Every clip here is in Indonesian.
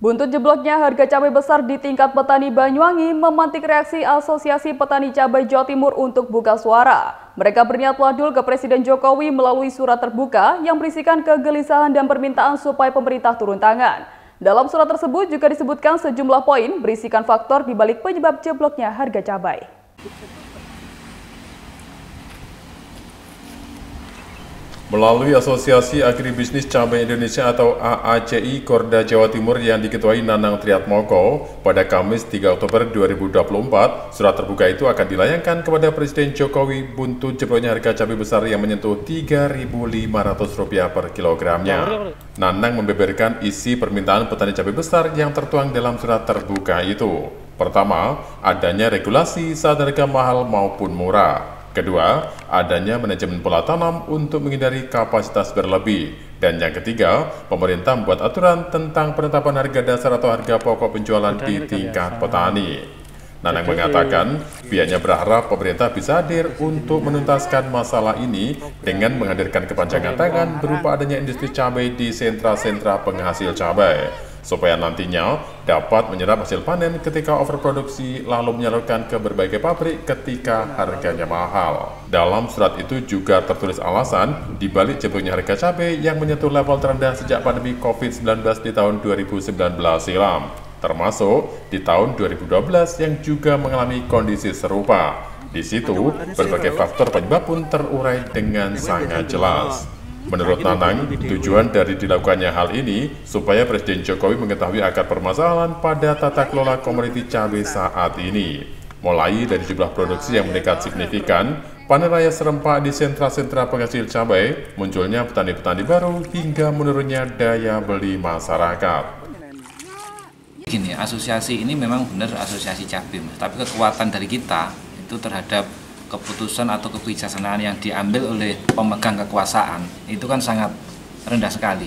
Buntut jebloknya harga cabai besar di tingkat petani Banyuwangi memantik reaksi Asosiasi Petani Cabai Jawa Timur untuk buka suara. Mereka berniat wadul ke Presiden Jokowi melalui surat terbuka yang berisikan kegelisahan dan permintaan supaya pemerintah turun tangan. Dalam surat tersebut juga disebutkan sejumlah poin berisikan faktor dibalik penyebab jebloknya harga cabai. Melalui Asosiasi Agribisnis Cabai Indonesia atau AACI Korda Jawa Timur yang diketuai Nanang Triatmoko, pada Kamis 3 Oktober 2024, surat terbuka itu akan dilayangkan kepada Presiden Jokowi buntut jebloknya harga cabai besar yang menyentuh Rp3.500 per kilogramnya. Nanang membeberkan isi permintaan petani cabai besar yang tertuang dalam surat terbuka itu. Pertama, adanya regulasi saat harga mahal maupun murah. Kedua, adanya manajemen pola tanam untuk menghindari kapasitas berlebih. Dan yang ketiga, pemerintah membuat aturan tentang penetapan harga dasar atau harga pokok penjualan di tingkat petani. Nanang mengatakan, pihaknya berharap pemerintah bisa hadir untuk menuntaskan masalah ini dengan menghadirkan kepanjangan tangan berupa adanya industri cabai di sentra-sentra penghasil cabai, supaya nantinya dapat menyerap hasil panen ketika overproduksi lalu menyalurkan ke berbagai pabrik ketika harganya mahal. Dalam surat itu juga tertulis alasan dibalik jebloknya harga cabai yang menyentuh level terendah sejak pandemi COVID-19 di tahun 2019 silam, termasuk di tahun 2012 yang juga mengalami kondisi serupa. Di situ, berbagai faktor penyebab pun terurai dengan sangat jelas. Menurut Nanang, tujuan dari dilakukannya hal ini supaya Presiden Jokowi mengetahui akar permasalahan pada tata kelola komoditi cabai saat ini. Mulai dari jumlah produksi yang meningkat signifikan, panen raya serempak di sentra-sentra penghasil cabai, munculnya petani-petani baru, hingga menurunnya daya beli masyarakat. Gini, asosiasi ini memang benar asosiasi cabai, tapi kekuatan dari kita itu terhadap keputusan atau kebijaksanaan yang diambil oleh pemegang kekuasaan itu kan sangat rendah sekali.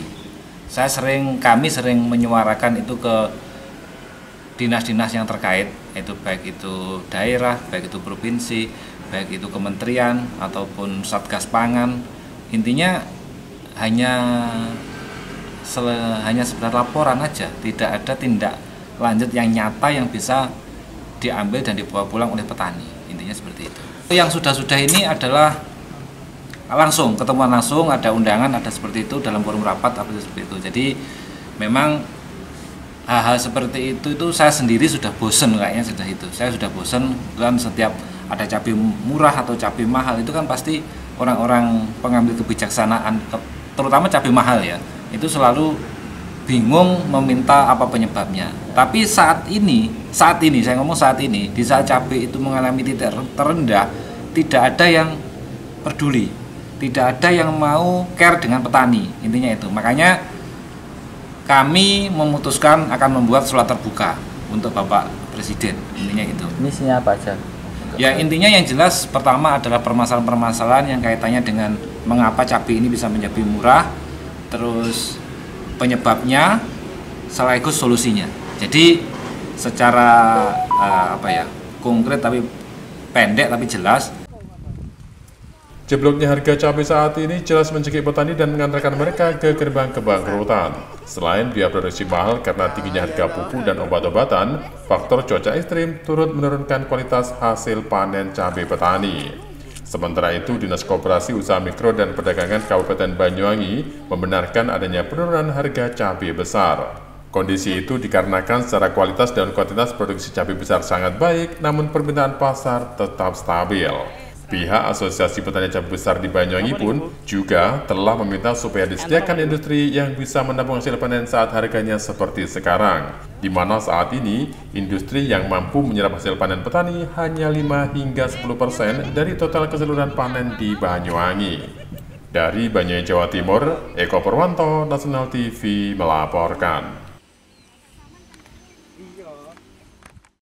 Kami sering menyuarakan itu ke dinas-dinas yang terkait, itu baik itu daerah, baik itu provinsi, baik itu kementerian ataupun satgas pangan. Intinya hanya sekedar laporan aja, tidak ada tindak lanjut yang nyata yang bisa diambil dan dibawa pulang oleh petani. Intinya seperti itu. Yang sudah-sudah ini adalah langsung, ketemuan langsung, ada undangan, ada seperti itu dalam forum rapat, apa seperti itu. Jadi memang hal-hal seperti itu saya sendiri sudah bosen kayaknya sudah itu. Saya sudah bosen kan setiap ada cabai murah atau cabai mahal itu kan pasti orang-orang pengambil kebijaksanaan, terutama cabai mahal ya, itu selalu bingung meminta apa penyebabnya. Tapi saat ini saya ngomong saat ini, di saat cabai itu mengalami titik terendah, tidak ada yang peduli, tidak ada yang mau care dengan petani, intinya itu. Makanya kami memutuskan akan membuat surat terbuka untuk Bapak Presiden, intinya itu. Misinya apa aja? Ya intinya yang jelas pertama adalah permasalahan-permasalahan yang kaitannya dengan mengapa cabai ini bisa menjadi murah, terus penyebabnya sekaligus solusinya. Jadi secara konkret tapi pendek tapi jelas. Jebloknya harga cabai saat ini jelas mencekik petani dan mengantarkan mereka ke gerbang kebangkrutan. Selain biaya produksi mahal karena tingginya harga pupuk dan obat-obatan, faktor cuaca ekstrim turut menurunkan kualitas hasil panen cabai petani. Sementara itu, Dinas Koperasi Usaha Mikro dan Perdagangan Kabupaten Banyuwangi membenarkan adanya penurunan harga cabai besar. Kondisi itu dikarenakan secara kualitas dan kuantitas produksi cabai besar sangat baik, namun permintaan pasar tetap stabil. Pihak Asosiasi Petani Cabai Besar di Banyuwangi pun juga telah meminta supaya disediakan industri yang bisa menampung hasil panen saat harganya seperti sekarang, di mana saat ini industri yang mampu menyerap hasil panen petani hanya 5 hingga 10% dari total keseluruhan panen di Banyuwangi. Dari Banyuwangi, Jawa Timur, Eko Purwanto, Nasional TV melaporkan.